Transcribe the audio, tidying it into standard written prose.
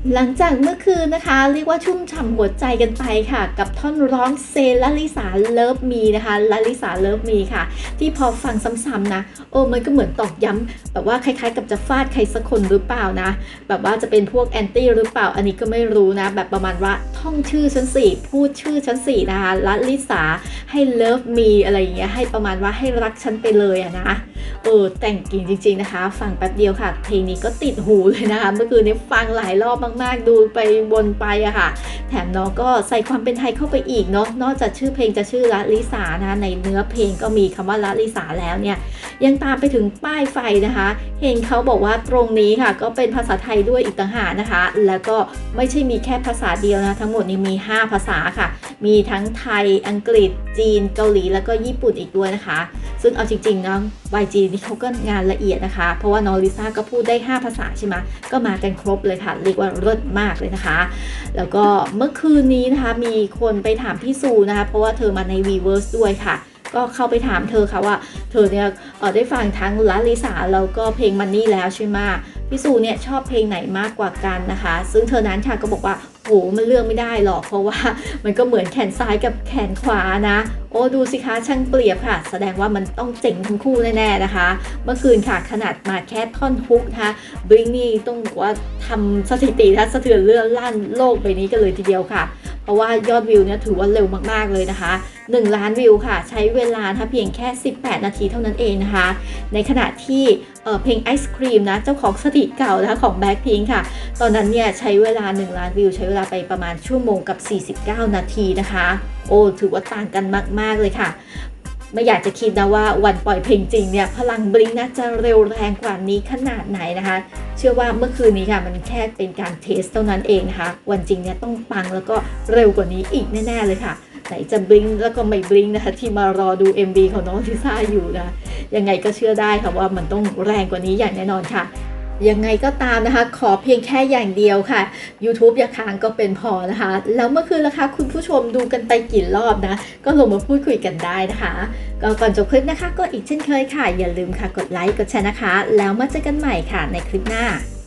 หลังจากเมื่อคืนนะคะเรียกว่าชุ่มฉ่ำหัวใจกันไปค่ะกับท่อนร้องเซลลิสาเลิฟมีนะคะลลิสาเลิฟมีค่ะที่พอฟังซ้ำๆนะมันก็เหมือนตอกย้ำแบบว่าคล้ายๆกับจะฟาดใครสักคนหรือเปล่านะแบบว่าจะเป็นพวกแอนตี้หรือเปล่าอันนี้ก็ไม่รู้นะแบบประมาณว่าท่องชื่อชั้นสี่พูดชื่อชั้นสี่นะคะลลิสาให้เลิฟมีอะไรอย่างเงี้ยให้ประมาณว่าให้รักฉันไปเลยอะนะแต่งกิ่งจริงๆนะคะฟังแป๊บเดียวค่ะเพลงนี้ก็ติดหูเลยนะคะเมื่อคืนนี้ฟังหลายรอบมากๆดูไปวนไปอะค่ะแถมน้องก็ใส่ความเป็นไทยเข้าไปอีกเนาะนอกจากชื่อเพลงจะชื่อละลิสานะในเนื้อเพลงก็มีคำว่าละลิสาแล้วเนี่ยยังตามไปถึงป้ายไฟนะคะเห็นเขาบอกว่าตรงนี้ค่ะก็เป็นภาษาไทยด้วยอีกต่างหากนะคะแล้วก็ไม่ใช่มีแค่ภาษาเดียวนะทั้งหมดนี้มี5ภาษาค่ะมีทั้งไทยอังกฤษจีนเกาหลีแล้วก็ญี่ปุ่นอีกด้วยนะคะซึ่งเอาจริงๆนะ YG นี่เขาก็งานละเอียดนะคะเพราะว่าน้องลิซ่าก็พูดได้5ภาษาใช่ไหมก็มากันครบเลยค่ะเรียกว่าเลิศมากเลยนะคะแล้วก็เมื่อคืนนี้นะคะมีคนไปถามพี่ซูนะคะเพราะว่าเธอมาใน Weverse ด้วยค่ะก็เข้าไปถามเธอค่ะว่าเธอเนี่ยได้ฟังทั้งละลิสาแล้วก็เพลงมันนี่แล้วใช่ไหมพี่ซูเนี่ยชอบเพลงไหนมากกว่ากันนะคะซึ่งเธอนั้นค่ะก็บอกว่าโหมันเลือกไม่ได้หรอกเพราะว่ามันก็เหมือนแขนซ้ายกับแขนขวานะดูสิคะช่างเปรียบค่ะแสดงว่ามันต้องเจ๋งทั้งคู่แน่ๆนะคะเมื่อคืนค่ะขนาดมาแค่ท่อนฮุกนะคะบลิงนี่ต้องบอกว่าทำสถิตินะสะเทือนเลื่อนลั่นโลกใบนี้กันเลยทีเดียวค่ะเพราะว่ายอดวิวเนี่ยถือว่าเร็วมากๆเลยนะคะ1 ล้านวิวค่ะใช้เวลาเพียงแค่18 นาทีเท่านั้นเองนะคะในขณะที่เพลงไอศครีมนะเจ้าของสถิติเก่านะคะของ Blackpink ค่ะตอนนั้นเนี่ยใช้เวลา1 ล้านวิวใช้เวลาไปประมาณ1 ชั่วโมงกับ49 นาทีนะคะถือว่าต่างกันมากๆเลยค่ะไม่อยากจะคิดนะว่าวันปล่อยเพลงจริงเนี่ยพลังบลิงนะจะเร็วแรงกว่านี้ขนาดไหนนะคะเชื่อว่าเมื่อคืนนี้ค่ะมันแค่เป็นการเทสเท่านั้นเองนะคะวันจริงเนี่ยต้องปังแล้วก็เร็วกว่านี้อีกแน่ๆเลยค่ะไหนจะบลิงแล้วก็ไม่บลิงนะคะที่มารอดู MV ของน้องลิซ่าอยู่นะยังไงก็เชื่อได้ค่ะว่ามันต้องแรงกว่านี้อย่างแน่นอนค่ะยังไงก็ตามนะคะขอเพียงแค่อย่างเดียวค่ะ YouTube อย่าค้างก็เป็นพอนะคะแล้วเมื่อคืนล่ะคะคุณผู้ชมดูกันไปกี่รอบนะก็ลงมาพูดคุยกันได้นะคะก็ก่อนจบคลิปนะคะก็อีกเช่นเคยค่ะอย่าลืมค่ะกดไลค์กดแชร์นะคะแล้วมาเจอกันใหม่ค่ะในคลิปหน้า